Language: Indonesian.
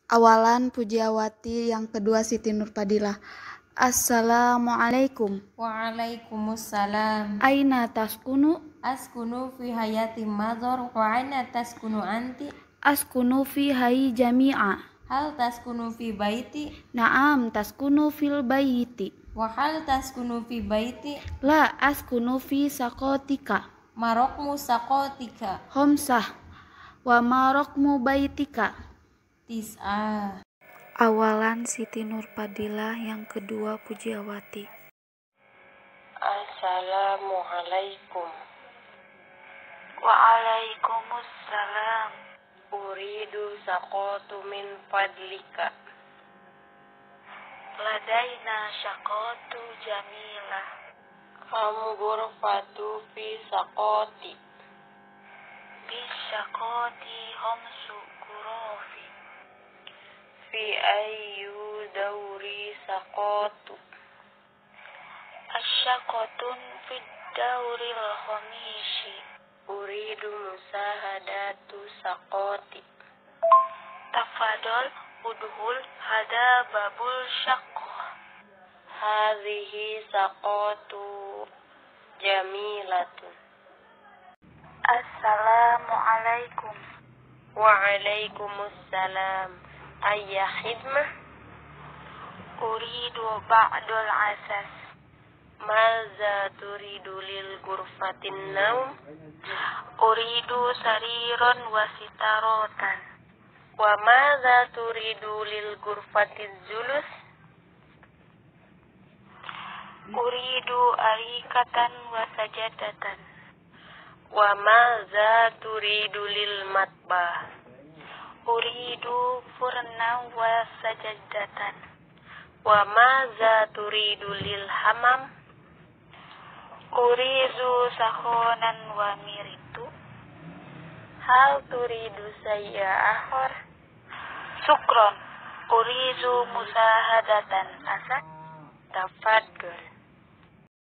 Awalan Pujiawati, yang kedua Siti Nurpadilah. Assalamualaikum. Waalaikumsalam. Aina taskunu? Askunu fi hayati madhar wa aina taskunu anti? Askunu fi hayi jami'a. Hal taskunu fi baiti? Naam taskunu fil bayti. Wa hal taskunu fi baiti? La askunu fi sakotika. Marokmu sakotika? Homsah. Wa marokmu baitika. Tis'ah. Awalan Siti Nurpadilah, yang kedua Pujiawati. Assalamualaikum. Waalaikumsalam. Uridu sakotu min fadlika. Ladaina syakotu jamilah. Ghurfatu fi sakoti. Bisyakoti homsu kurofi. Fi ayyu dauri sakotu. Asyakotun fid dauril khamishi. Uridu musahadatu sakoti. Tafadol udhul hada babul syakoh. Hadhihi sakotu jamilatun. Assalamualaikum. Waalaikumsalam. Ayya khidmah. Uridu ba'dul asas. Maza turidu lil ghurfatin naum. Uridu sariron wasitarotan. Wa maza turidu lil ghurfatiz zulus. Uridu arikatan wasajadatan. Wa maza turidu lil matbah. Uridu furna wasajadatan. Wa maza turidu lil hamam. Uridu sakhonan wa miritu. Hal turidu sayya akhor. Sukron. Uridu musahadatan asad. Tafadhol.